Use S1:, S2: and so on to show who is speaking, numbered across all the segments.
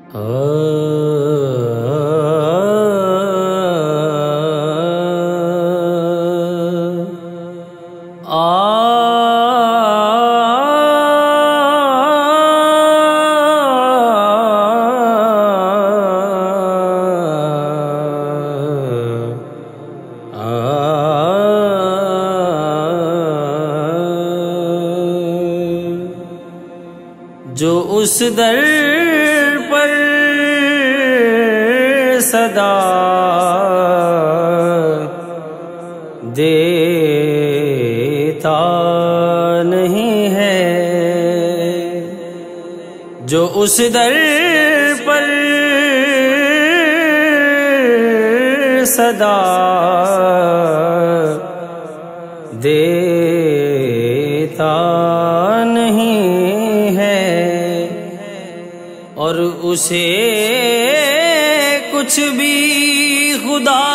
S1: جو اس در پر صدا دیتا نہیں ہے، جو اس در پر صدا دیتا نہیں ہے، اور اسے کچھ بھی خدا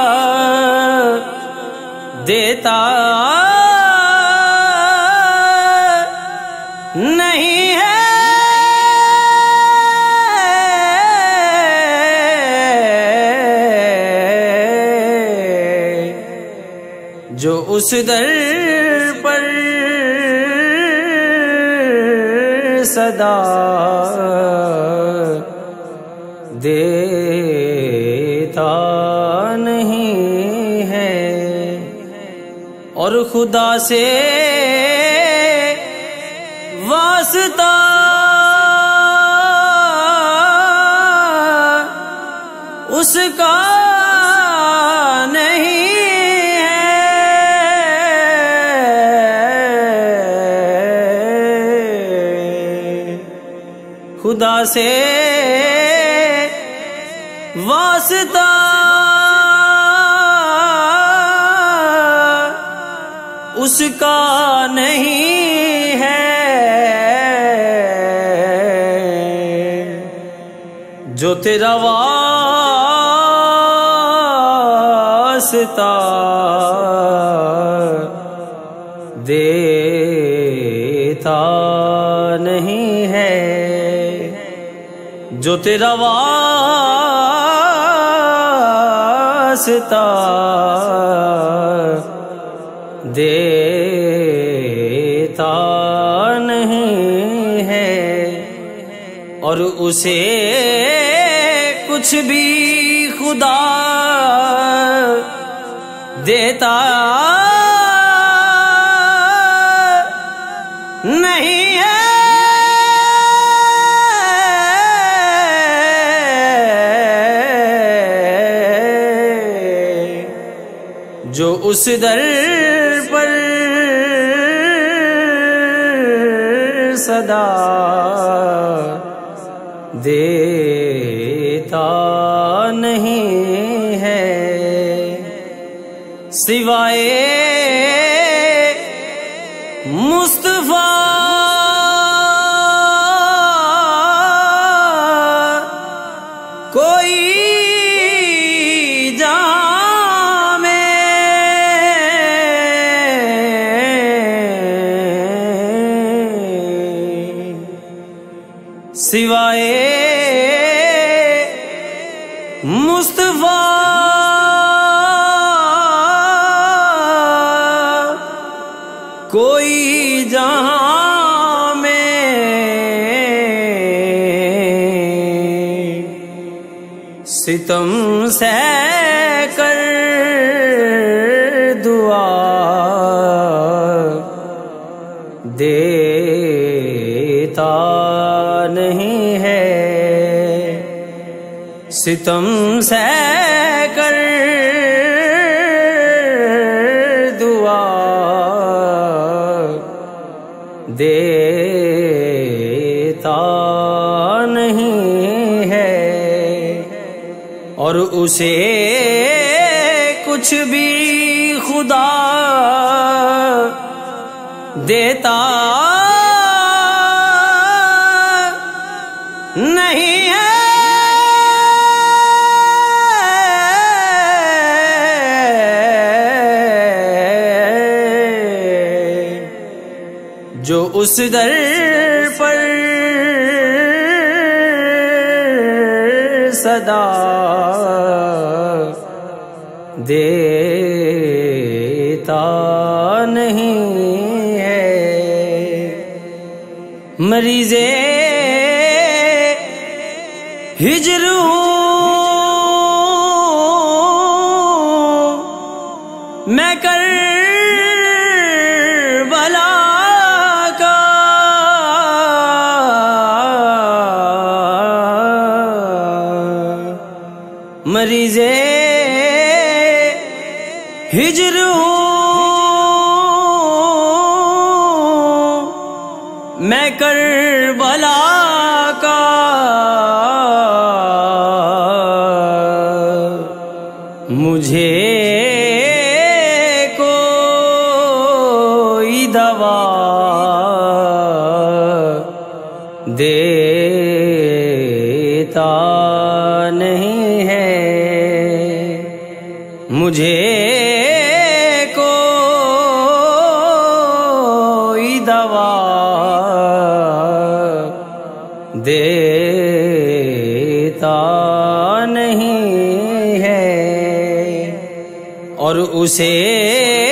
S1: دیتا نہیں ہے، جو اس در پر صدا دیتا نہیں ہے، اور خدا سے واسطہ اس کا نہیں ہے، خدا سے واسطہ اس کا نہیں ہے، جو تیرا واسطہ دیتا نہیں ہے، جو تیرا واسطہ دیتا نہیں ہے، اور اسے کچھ بھی خدا دیتا نہیں ہے، جو اس در پر صدا دیتا نہیں ہے، سوائے مصطفیٰ کوئی جہاں میں سوائے مصطفیٰ کوئی جہاں میں ستم سہ کر دعا دیتا نہیں ہے، ستم سہ کر دعا دیتا نہیں ہے، اور اسے کچھ بھی خدا دیتا نہیں ہے، جو اس در پر صدا دیتا نہیں ہے۔ مریض ہجر میں کربلا کا، مریض ہجر میں کربلا کا، مجھے کوئی دوا دیتا نہیں ہے، مجھے کوئی دوا دیتا نہیں ہے، اور اسے